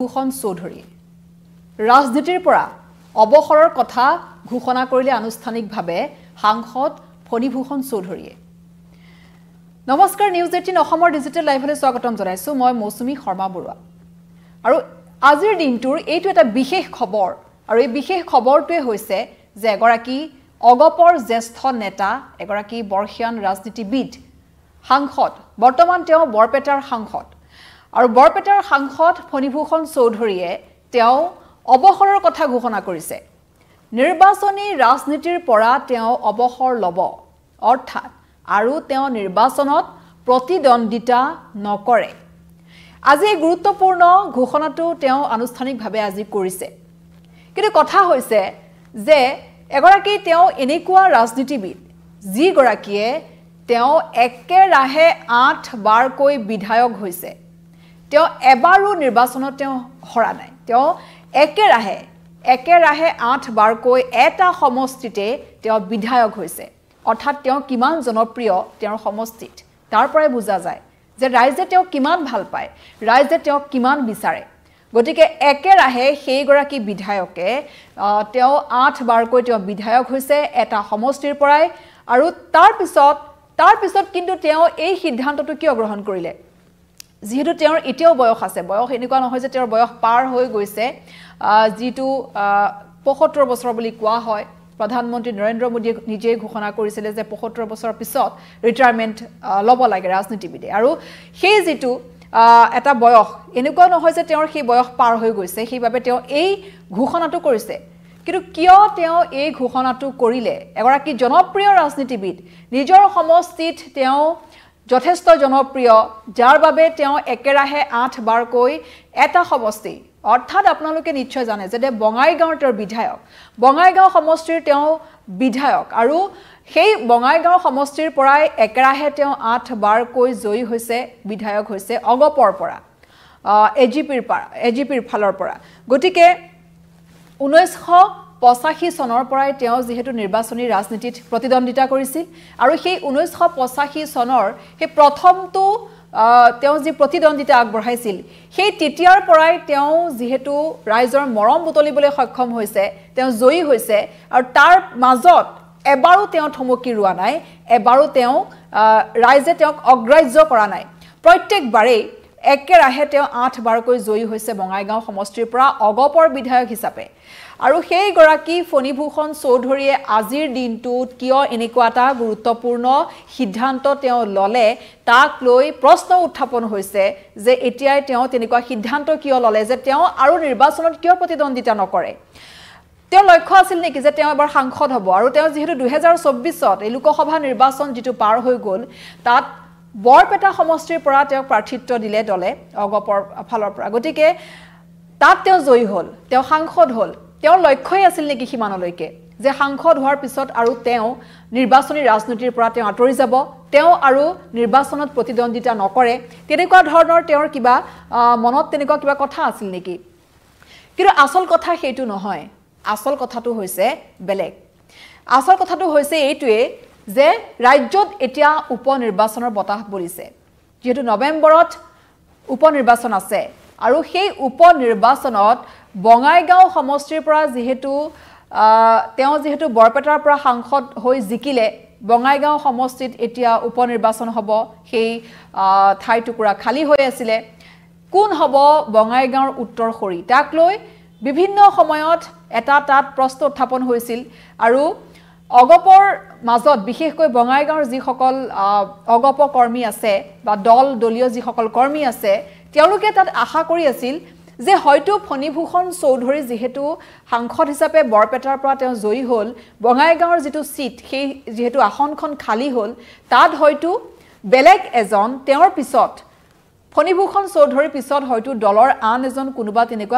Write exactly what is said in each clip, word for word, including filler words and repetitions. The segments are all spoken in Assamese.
ভূষণ চৌধুৰী ৰাজনীতিৰ পৰা অৱসৰৰ কথা ঘোষণা কৰিলে আনুষ্ঠানিকভাৱে সাংসদ ফণী ভূষণ চৌধুৰীয়ে নমস্কাৰ নিউজ এইটিন অসমৰ ডিজিটেল লাইভলৈ স্বাগতম জনাইছো মই মৌচুমী শৰ্মা বৰুৱা আৰু আজিৰ দিনটোৰ এইটো এটা বিশেষ খবৰ আৰু এই বিশেষ খবৰটোৱে হৈছে যে এগৰাকী অগপৰ জ্যেষ্ঠ নেতা এগৰাকী বৰ্ষীয়ান ৰাজনীতিবিদ সাংসদ বৰ্তমান তেওঁ বৰপেটাৰ সাংসদ আৰু বৰপেটাৰ সাংসদ ফণী ভূষণ চৌধুৰীয়ে তেওঁ অৱসৰৰ কথা ঘোষণা কৰিছে নিৰ্বাচনী ৰাজনীতিৰ পৰা তেওঁ অৱসৰ ল'ব অৰ্থাৎ আৰু তেওঁ নিৰ্বাচনত প্ৰতিদ্বন্দ্বিতা নকৰে আজি গুৰুত্বপূৰ্ণ ঘোষণাটো তেওঁ আনুষ্ঠানিকভাৱে আজি কৰিছে কিন্তু কথা হৈছে যে এগৰাকী তেওঁ এনেকুৱা ৰাজনীতিবিদ যি গৰাকীয়ে তেওঁ একেৰাহে আঠ বাৰকৈ বিধায়ক হৈছে তেওঁ এবাৰো নিৰ্বাচনত তেওঁ হৰা নাই তেওঁ একেৰাহে একেৰাহে আঠ বাৰকৈ এটা সমষ্টিতে তেওঁ বিধায়ক হৈছে অৰ্থাৎ তেওঁ কিমান জনপ্ৰিয় তেওঁৰ সমষ্টিত তাৰ পৰাই বুজা যায় যে ৰাইজে তেওঁ কিমান ভাল পায় ৰাইজে তেওঁ কিমান বিচাৰে গতিকে একেৰাহে সেই গৰাকী বিধায়কে তেওঁ আঠ বাৰকৈ তেওঁ বিধায়ক হৈছে এটা সমষ্টিৰ পৰাই আৰু তাৰ পিছত তাৰ পিছত কিন্তু তেওঁ এই সিদ্ধান্তটো কিয় গ্ৰহণ কৰিলে যেহেতু তেওঁৰ এতিয়াও বয়স আছে বয়স এনেকুৱা নহয় যে তেওঁৰ বয়স পাৰ হৈ গৈছে যিটো পঁয়সত্তৰ বছৰ বুলি কোৱা হয় প্ৰধানমন্ত্ৰী নৰেন্দ্ৰ মোদীয়ে নিজে ঘোষণা কৰিছিল যে পঁয়সত্তৰ বছৰৰ পিছত ৰিটায়াৰমেন্ট ল'ব লাগে ৰাজনীতিবিদে আৰু সেই যেটো এটা বয়স এনেকুৱা নহয় যে তেওঁৰ সেই বয়স পাৰ হৈ গৈছে সেইভাবে তেওঁ এই ঘোষণাটো কৰিছে কিন্তু কিয় তেওঁ এই ঘোষণাটো কৰিলে এগৰাকী জনপ্ৰিয় ৰাজনীতিবিদ নিজৰ সমষ্টিত তেওঁ যথেষ্ট জনপ্ৰিয় যাৰ বাবে তেওঁ একেৰাহে আঠ বাৰকৈ এটা সমষ্টি অৰ্থাৎ আপোনালোকে নিশ্চয় জানে যে বঙাইগাঁৱৰ তেওঁৰ বিধায়ক বঙাইগাঁও সমষ্টিৰ তেওঁ বিধায়ক আৰু সেই বঙাইগাঁও সমষ্টিৰ পৰাই একেৰাহে তেওঁ আঠ বাৰকৈ জয়ী হৈছে বিধায়ক হৈছে অগপৰ পৰা এজিপিৰ পৰা এজিপিৰ ফালৰ পৰা গতিকে ঊনৈছশ পঁচাশী চনৰ পৰাই তেওঁ যেহেতু নিৰ্বাচনী ৰাজনীতিত প্ৰতিদ্বন্দ্বিতা কৰিছিল আৰু সেই ঊনৈছশ পঁচাশী চনৰ সেই প্ৰথমটো তেওঁ যি প্ৰতিদ্বন্দ্বিতা আগবঢ়াইছিল সেই তেতিয়াৰ পৰাই তেওঁ যেহেতু ৰাইজৰ মৰম বুটলিবলৈ সক্ষম হৈছে তেওঁ জয়ী হৈছে আৰু তাৰ মাজত এবাৰো তেওঁ থমকি ৰোৱা নাই এবাৰো তেওঁ ৰাইজে তেওঁক অগ্ৰাহ্য কৰা নাই প্ৰত্যেকবাৰেই একেৰাহে তেওঁ আঠ বাৰকৈ জয়ী হৈছে বঙাইগাঁও সমষ্টিৰ পৰা অগপৰ বিধায়ক হিচাপে আৰু সেই গৰাকী ফণী ভূষণ চৌধুৰীয়ে আজিৰ দিনটোত কিয় এনেকুৱা এটা গুৰুত্বপূৰ্ণ সিদ্ধান্ত তেওঁ ললে তাক লৈ প্ৰশ্ন উত্থাপন হৈছে যে এতিয়াই তেওঁ তেনেকুৱা সিদ্ধান্ত কিয় ললে যে তেওঁ আৰু নিৰ্বাচনত কিয় প্ৰতিদ্বন্দ্বিতা নকৰে তেওঁ লক্ষ্য আছিল নেকি যে তেওঁ এবাৰ সাংসদ হ'ব আৰু তেওঁ যেহেতু দুই হাজাৰ চৌব্বিছত এই লোকসভা নিৰ্বাচন যেটো পাৰ হৈ গ'ল তাত বৰপেটা সমষ্টিৰ পৰা তেওঁ প্ৰাৰ্থিত্ব দিলে দলে অগপৰ ফালৰ পৰা গতিকে তাত তেওঁ জয়ী হ'ল তেওঁ সাংসদ হ'ল তেওঁৰ লক্ষ্যই আছিল নেকি সিমানলৈকে যে সাংসদ হোৱাৰ পিছত আৰু তেওঁ নিৰ্বাচনী ৰাজনীতিৰ পৰা তেওঁ আঁতৰি যাব তেওঁ আৰু নিৰ্বাচনত প্ৰতিদ্বন্দ্বিতা নকৰে তেনেকুৱা ধৰণৰ তেওঁৰ কিবা মনত তেনেকুৱা কিবা কথা আছিল নেকি কিন্তু আসল কথা সেইটো নহয় আসল কথাটো হৈছে বেলেগ আসল কথাটো হৈছে এইটোৱে যে ৰাজ্যত এতিয়া উপনিৰ্বাচনৰ বতাহ বলিছে যেহেতু নৱেম্বৰত উপনিৰ্বাচন আছে আৰু সেই উপনিৰ্বাচনত বঙাইগাঁও সমষ্টিৰ পৰা যেহেতু তেওঁ যেহেতু বৰপেটাৰ পৰা সাংসদ হৈ জিকিলে বঙাইগাঁও সমষ্টিত এতিয়া উপনিৰ্বাচন হ'ব সেই ঠাই টুকুৰা খালী হৈ আছিলে কোন হ'ব বঙাইগাঁৱৰ উত্তৰসৰী তাক লৈ বিভিন্ন সময়ত এটা তাত প্ৰশ্ন উত্থাপন হৈছিল আৰু অগপৰ মাজত বিশেষকৈ বঙাইগাঁৱৰ যিসকল অগপ কৰ্মী আছে বা দল দলীয় যিসকল কৰ্মী আছে তেওঁলোকে তাত আশা কৰি আছিল যে হয়তো ফণী ভূষণ চৌধুৰী যেহেতু সাংসদ হিচাপে বৰপেটাৰ পৰা তেওঁ জয়ী হ'ল বঙাইগাঁৱৰ যেটো সিট সেই যেহেতু আসনখন খালী হ'ল তাত হয়তো বেলেগ এজন তেওঁৰ পিছত ফণী ভূষণ চৌধুৰীৰ পিছত হয়তো দলৰ আন এজন কোনোবা তেনেকুৱা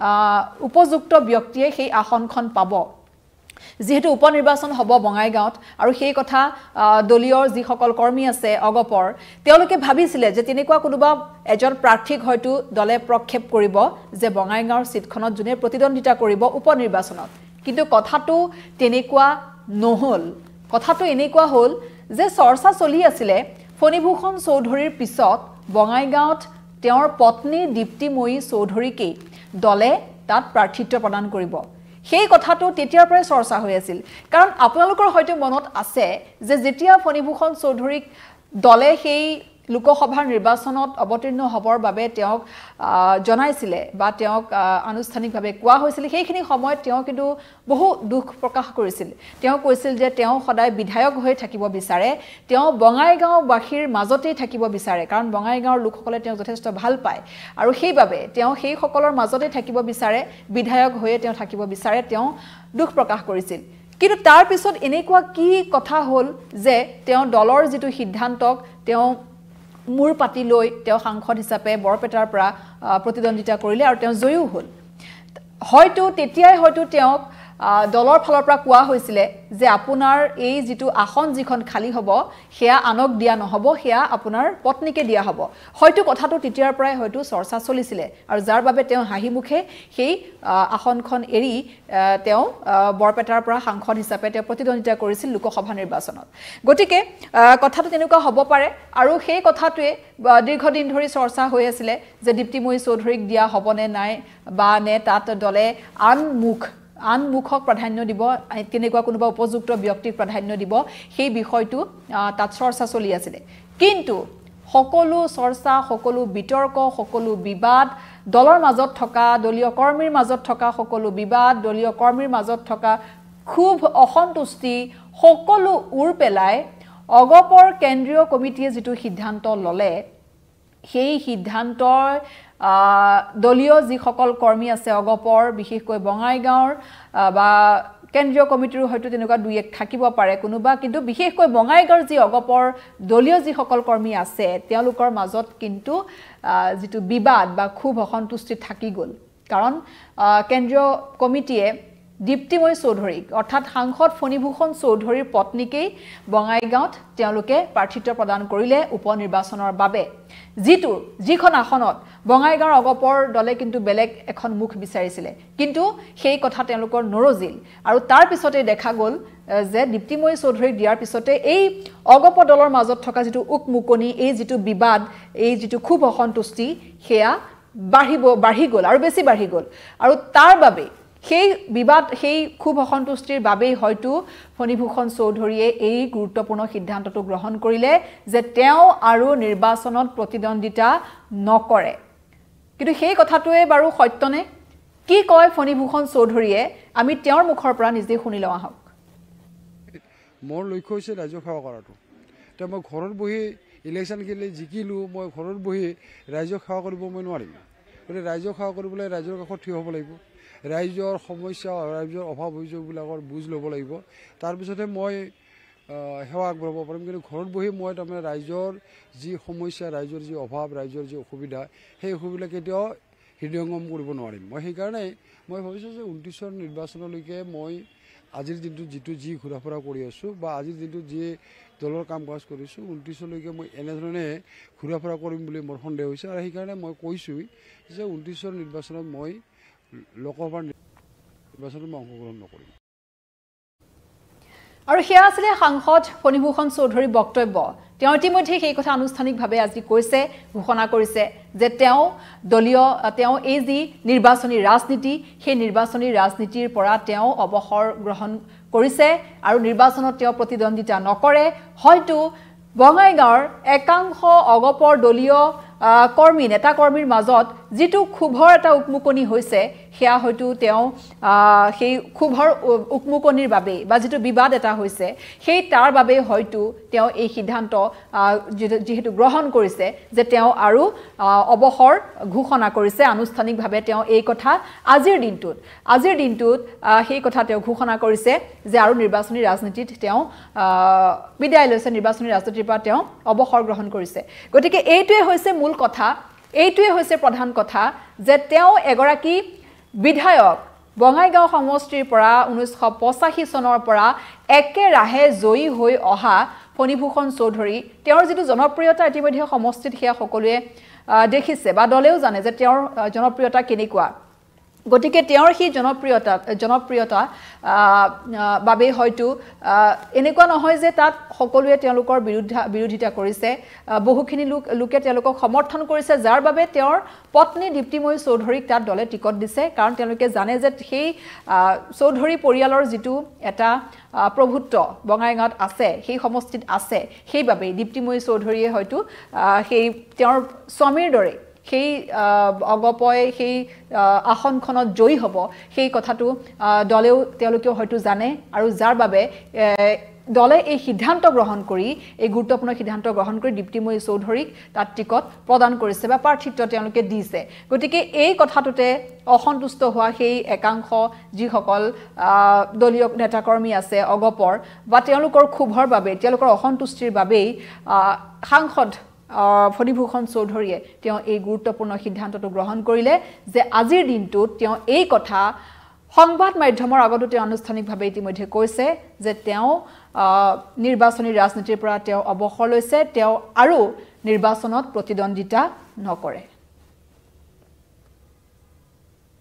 উপযুক্ত ব্যক্তিয়ে সেই আসনখন পাব যেহেতু উপনিৰ্বাচন হ'ব বঙাইগাঁৱত আৰু সেই কথা দলীয় যিসকল কৰ্মী আছে অগপৰ তেওঁলোকে ভাবিছিলে যে তেনেকুৱা কোনোবা এজন প্ৰাৰ্থীক হয়তো দলে প্ৰক্ষেপ কৰিব যে বঙাইগাঁৱৰ সিটখনত জুনে প্ৰতিদ্বন্দ্বিতা কৰিব উপনিৰ্বাচনত কিন্তু কথাটো তেনেকুৱা নহল কথাটো এনেকুৱা হ'ল যে চৰ্চা চলি আছিল ফণী ভূষণ চৌধুৰীৰ পিছত বঙাইগাঁৱত তেওঁৰ পত্নী দীপ্তিময়ী চৌধুৰীকেই দলে তাত প্ৰাৰ্থিত্ব প্ৰদান কৰিব সেই কথাটো তেতিয়াৰ পৰাই চৰ্চা হৈ আছিল কাৰণ আপোনালোকৰ হয়তো মনত আছে যে যেতিয়া ফণী ভূষণ চৌধুৰীক দলে সেই লোকসভাৰ নিৰ্বাচনত অৱতীৰ্ণ হ'বৰ বাবে তেওঁক জনাইছিলে বা তেওঁক আনুষ্ঠানিকভাৱে কোৱা হৈছিল সেইখিনি সময়ত তেওঁ কিন্তু বহু দুখ প্ৰকাশ কৰিছিল তেওঁ কৈছিল যে তেওঁ সদায় বিধায়ক হৈ থাকিব বিচাৰে তেওঁ বঙাইগাঁওবাসীৰ মাজতেই থাকিব বিচাৰে কাৰণ বঙাইগাঁওৰ লোকসকলে তেওঁ যথেষ্ট ভাল পায় আৰু সেইবাবে তেওঁ সেই সকলৰ মাজতে থাকিব বিচাৰে বিধায়ক হৈয়ে তেওঁ থাকিব বিচাৰে তেওঁ দুখ প্ৰকাশ কৰিছিল কিন্তু তাৰ পিছত এনেকুৱা কি কথা হ'ল যে তেওঁ দলৰ যিটো সিদ্ধান্তক তেওঁ মূৰ পাতি লৈ তেওঁ সাংসদ হিচাপে বৰপেটাৰ পৰা প্ৰতিদ্বন্দ্বিতা কৰিলে আৰু তেওঁ জয়ী হ'ল হয়তো তেতিয়াই হয়তো তেওঁক দলৰ ফালৰ পৰা কোৱা হৈছিল যে আপোনাৰ এই যিটো আসন যিখন খালি হ'ব সেয়া আনক দিয়া নহ'ব সেয়া আপোনাৰ পত্নীকে দিয়া হ'ব হয়তো কথাটো তেতিয়াৰ পৰাই হয়তো চৰ্চা চলিছিল আৰু যাৰ বাবে তেওঁ হাঁহিমুখে সেই আসনখন এৰি তেওঁ বৰপেটাৰ পৰা সাংসদ হিচাপে তেওঁ প্ৰতিদ্বন্দ্বিতা কৰিছিল লোকসভা নিৰ্বাচনত গতিকে কথাটো তেনেকুৱা হ'ব পাৰে আৰু সেই কথাটোৱে দীৰ্ঘদিন ধৰি চৰ্চা হৈ আছিল যে দীপ্তিময়ী চৌধুৰীক দিয়া হ'বনে নাই বা নে তাত দলে আন মুখ আন মুখক প্ৰাধান্য দিব কেনেকুৱা কোনোবা উপযুক্ত ব্যক্তিক প্ৰাধান্য দিব সেই বিষয়টো তাত চৰ্চা চলি আছিল কিন্তু সকলো চৰ্চা সকলো বিতৰ্ক সকলো বিবাদ দলৰ মাজত থকা দলীয় কৰ্মীৰ মাজত থকা সকলো বিবাদ দলীয় কৰ্মীৰ মাজত থকা খুব অসন্তুষ্টি সকলো উৰ পেলাই অগপৰ কেন্দ্ৰীয় কমিটিয়ে যিটো সিদ্ধান্ত ললে সেই সিদ্ধান্তৰ দলীয় যিসকল কৰ্মী আছে অগপৰ বিশেষকৈ বঙাইগাঁওৰ বা কেন্দ্ৰীয় কমিটিৰ হয়তো তেনেকুৱা দুই এক থাকিব পাৰে কোনোবা কিন্তু বিশেষকৈ বঙাইগাঁওৰ যি অগপৰ দলীয় যিসকল কৰ্মী আছে তেওঁলোকৰ মাজত কিন্তু যিটো বিবাদ বা খুব অসন্তুষ্টি থাকি গ'ল কাৰণ কেন্দ্ৰীয় কমিটিয়ে দীপ্তিময়ী চৌধুৰীক অৰ্থাৎ সাংসদ ফণী ভূষণ চৌধুৰীৰ পত্নীকেই বঙাইগাঁৱত তেওঁলোকে প্ৰাৰ্থিত্ব প্ৰদান কৰিলে উপ নিৰ্বাচনৰ বাবে যিটো যিখন আসনত বঙাইগাঁৱৰ অগপৰ দলে কিন্তু বেলেগ এখন মুখ বিচাৰিছিল কিন্তু সেই কথা তেওঁলোকৰ নৰজিল আৰু তাৰ পিছতে দেখা গ'ল যে দীপ্তিময়ী চৌধুৰীক দিয়াৰ পিছতে এই অগপ দলৰ মাজত থকা যিটো উকমুকনি এই যিটো বিবাদ এই যিটো খুব অসন্তুষ্টি সেয়া বাঢ়িব বাঢ়ি গ'ল আৰু বেছি বাঢ়ি গ'ল আৰু তাৰ বাবে সেই বিবাদ সেই খুব অসন্তুষ্টিৰ বাবেই হয়তো ফণী ভূষণ চৌধুৰীয়ে এই গুৰুত্বপূৰ্ণ সিদ্ধান্তটো গ্ৰহণ কৰিলে যে তেওঁ আৰু নিৰ্বাচনত প্ৰতিদ্বন্দ্বিতা নকৰে কিন্তু সেই কথাটোৱে বাৰু সত্যনে কি কয় ফণী ভূষণ চৌধুৰীয়ে আমি তেওঁৰ মুখৰ পৰা নিজে শুনি লওঁ আহক মোৰ লক্ষ্য হৈছে ৰাজ্য সেৱা কৰাটো এতিয়া মই ঘৰত বহি ইলেকশ্যন খেলি জিকিলোঁ মই ঘৰত বহি ৰাজ্যক সেৱা কৰিব মই নোৱাৰিম গতিকে ৰাজ্যক সেৱা কৰিবলৈ ৰাইজৰ কাষত থিয় হ'ব লাগিব ৰাইজৰ সমস্যা ৰাইজৰ অভাৱ অভিযোগবিলাকৰ বুজ ল'ব লাগিব তাৰপিছতহে মই সেৱা আগবঢ়াব পাৰিম কিন্তু ঘৰত বহি মই তাৰমানে ৰাইজৰ যি সমস্যা ৰাইজৰ যি অভাৱ ৰাইজৰ যি অসুবিধা সেই অসুবিধা কেতিয়াও হৃদয়ংগম কৰিব নোৱাৰিম মই সেইকাৰণে মই ভাবিছোঁ যে ঊনত্ৰিছৰ নিৰ্বাচনলৈকে মই আজিৰ দিনটোত যিটো যি ঘূৰা ফুৰা কৰি আছোঁ বা আজিৰ দিনটোত যি দলৰ কাম কাজ কৰিছোঁ ঊনত্ৰিছলৈকে মই এনেধৰণে ঘূৰা ফুৰা কৰিম বুলি মোৰ সন্দেহ হৈছে আৰু সেইকাৰণে মই কৈছোঁই যে ঊনত্ৰিছৰ নিৰ্বাচনত মই লোকসভাৰ নিৰ্বাচনত মই অংশগ্ৰহণ নকৰিম আৰু সেয়া আছিলে সাংসদ ফণী ভূষণ চৌধুৰীৰ বক্তব্য তেওঁ ইতিমধ্যে সেই কথা আনুষ্ঠানিকভাৱে আজি কৈছে ঘোষণা কৰিছে যে তেওঁ দলীয় তেওঁ এই যি নিৰ্বাচনী ৰাজনীতি সেই নিৰ্বাচনী ৰাজনীতিৰ পৰা তেওঁ অৱসৰ গ্ৰহণ কৰিছে আৰু নিৰ্বাচনত তেওঁ প্ৰতিদ্বন্দ্বিতা নকৰে হয়তো বঙাইগাঁৱৰ একাংশ অগপৰ দলীয় কৰ্মী নেতা কৰ্মীৰ মাজত যিটো ক্ষোভৰ এটা উকমুকনি হৈছে সেয়া হয়তো তেওঁ সেই ক্ষোভৰ উকমুকনিৰ বাবে বা যিটো বিবাদ এটা হৈছে সেই তাৰ বাবে হয়তো তেওঁ এই সিদ্ধান্ত যেহেতু গ্ৰহণ কৰিছে যে তেওঁ আৰু অৱসৰ ঘোষণা কৰিছে আনুষ্ঠানিকভাৱে তেওঁ এই কথা আজিৰ দিনটোত আজিৰ দিনটোত সেই কথা তেওঁ ঘোষণা কৰিছে যে আৰু নিৰ্বাচনী ৰাজনীতিত তেওঁ বিদায় লৈছে নিৰ্বাচনী ৰাজনীতিৰ পৰা তেওঁ অৱসৰ গ্ৰহণ কৰিছে গতিকে এইটোৱে হৈছে মূল কথা এইটোৱে হৈছে প্ৰধান কথা যে তেওঁ এগৰাকী বিধায়ক বঙাইগাঁও সমষ্টিৰ পৰা ঊনৈছশ পঁচাশী চনৰ পৰা একেৰাহে জয়ী হৈ অহা ফণী ভূষণ চৌধুৰী তেওঁৰ যিটো জনপ্ৰিয়তা ইতিমধ্যে সমষ্টিত সেয়া সকলোৱে দেখিছে বা দলেও জানে যে তেওঁৰ জনপ্ৰিয়তা কেনেকুৱা গতিকে তেওঁৰ সেই জনপ্ৰিয়তা জনপ্ৰিয়তা বাবে হয়তো এনেকুৱা নহয় যে তাত সকলোৱে তেওঁলোকৰ বিৰুদ্ধা বিৰোধিতা কৰিছে বহুখিনি লোক লোকে তেওঁলোকক সমৰ্থন কৰিছে যাৰ বাবে তেওঁৰ পত্নী দীপ্তিময়ী চৌধুৰীক তাত দলে টিকট দিছে কাৰণ তেওঁলোকে জানে যে সেই চৌধুৰী পৰিয়ালৰ যিটো এটা প্ৰভুত্ব বঙাইগাঁৱত আছে সেই সমষ্টিত আছে সেইবাবে দীপ্তিময়ী চৌধুৰীয়ে হয়তো সেই তেওঁৰ স্বামীৰ দৰে সেই অগপয় সেই আসনখনত জয়ী হ'ব সেই কথাটো দলেও তেওঁলোকেও হয়তো জানে আৰু যাৰ বাবে দলে এই সিদ্ধান্ত গ্ৰহণ কৰি এই গুৰুত্বপূৰ্ণ সিদ্ধান্ত গ্ৰহণ কৰি দীপ্তিময়ী চৌধুৰীক তাত টিকট প্ৰদান কৰিছে বা প্ৰাৰ্থিত্ব তেওঁলোকে দিছে গতিকে এই কথাটোতে অসন্তুষ্ট হোৱা সেই একাংশ যিসকল দলীয় নেতাকৰ্মী আছে অগপৰ বা তেওঁলোকৰ ক্ষোভৰ বাবে তেওঁলোকৰ অসন্তুষ্টিৰ বাবেই সাংসদ ফণী ভূষণ চৌধুৰীয়ে তেওঁ এই গুৰুত্বপূৰ্ণ সিদ্ধান্তটো গ্ৰহণ কৰিলে যে আজিৰ দিনটোত তেওঁ এই কথা সংবাদ মাধ্যমৰ আগতো তেওঁ আনুষ্ঠানিকভাৱে ইতিমধ্যে কৈছে যে তেওঁ নিৰ্বাচনী ৰাজনীতিৰ পৰা তেওঁ অৱসৰ লৈছে তেওঁ আৰু নিৰ্বাচনত প্ৰতিদ্বন্দ্বিতা নকৰে